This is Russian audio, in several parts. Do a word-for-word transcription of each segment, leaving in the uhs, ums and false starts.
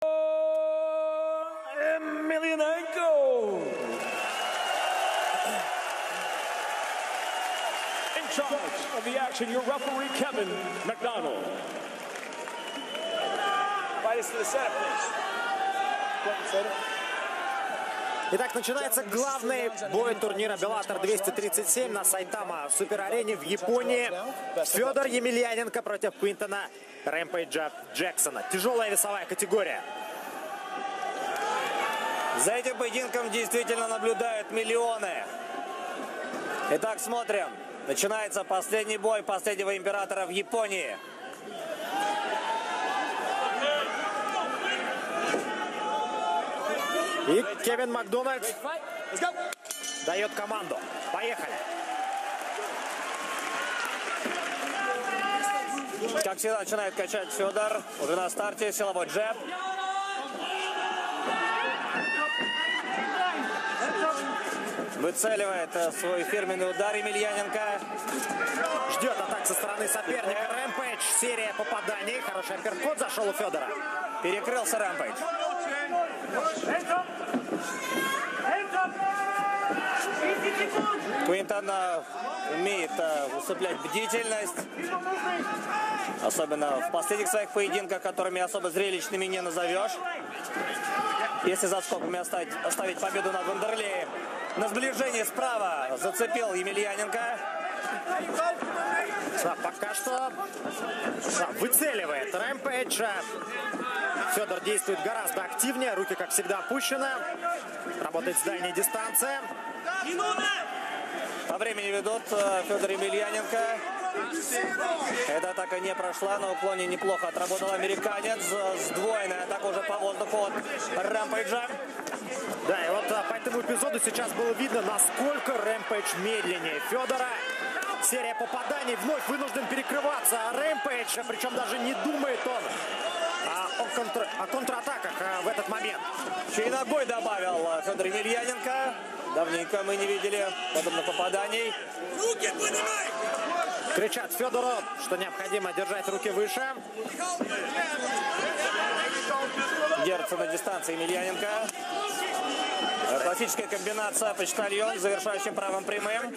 Emelianenko. In charge of the action, your referee, Kevin McDonald. Fight to the center, please. Итак, начинается главный бой турнира Беллатор двести тридцать семь на Сайтама Супер-арене в Японии. Федор Емельяненко против Квинтона Рэмпейджа Джексона. Тяжелая весовая категория. За этим поединком действительно наблюдают миллионы. Итак, смотрим. Начинается последний бой последнего императора в Японии. И Кевин Макдональд дает команду. Поехали. Как всегда, начинает качать Федор. Уже на старте силовой джеб. Выцеливает свой фирменный удар Емельяненко. Ждет атак со стороны соперника. Рэмпейдж. Серия попаданий. Хороший апперкот зашел у Федора. Перекрылся Рэмпейдж. Квинтон умеет усыплять бдительность. Особенно в последних своих поединках, которыми особо зрелищными не назовешь. Если за скобками оставить, оставить победу над Вандерлеем. На сближении справа зацепил Емельяненко. Да, пока что да, выцеливает Рэмпейджа. Федор действует гораздо активнее. Руки, как всегда, опущены. Работает с дальней дистанции. По времени ведут Федор Емельяненко. Эта атака не прошла, на уклоне неплохо отработал американец. Сдвоенная атака уже по воздуху от Рэмпейджа. Да, и вот по этому эпизоду сейчас было видно, насколько Рэмпейдж медленнее Федора. Серия попаданий, вновь вынужден перекрываться. А Рэмпейдж, причем даже не думает он а, о, контр... о контратаках а, в этот момент. Еще и ногой добавил Федор Емельяненко. Давненько мы не видели подобных попаданий. Руки поднимай! Кричат Федору, что необходимо держать руки выше. Держится на дистанции Емельяненко. Классическая комбинация почтальон с завершающим правым прямым.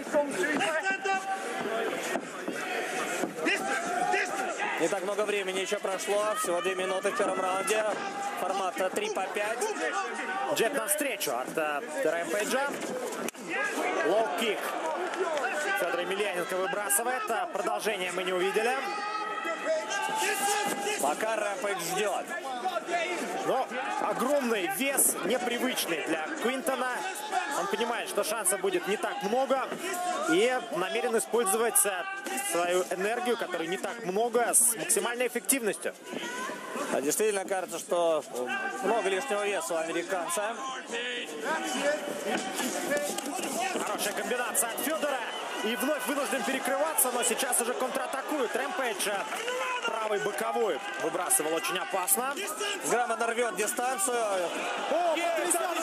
Не так много времени еще прошло. Всего две минуты в первом раунде. Формат три по пять. Джеб навстречу от uh, Рэмпейджа. Лоу-кик. Федор Емельяненко выбрасывает. Продолжение мы не увидели. Пока Рэмпейдж ждет. Но огромный вес, непривычный для Квинтона. Он понимает, что шансов будет не так много. И намерен использовать свою энергию, которой не так много, с максимальной эффективностью. А действительно кажется, что много лишнего веса у американца. Хорошая комбинация от Федора. И вновь вынужден перекрываться, но сейчас уже контратакует. Рэмпейдж правый боковой выбрасывал очень опасно. Грамотно рвет дистанцию. О, потрясенный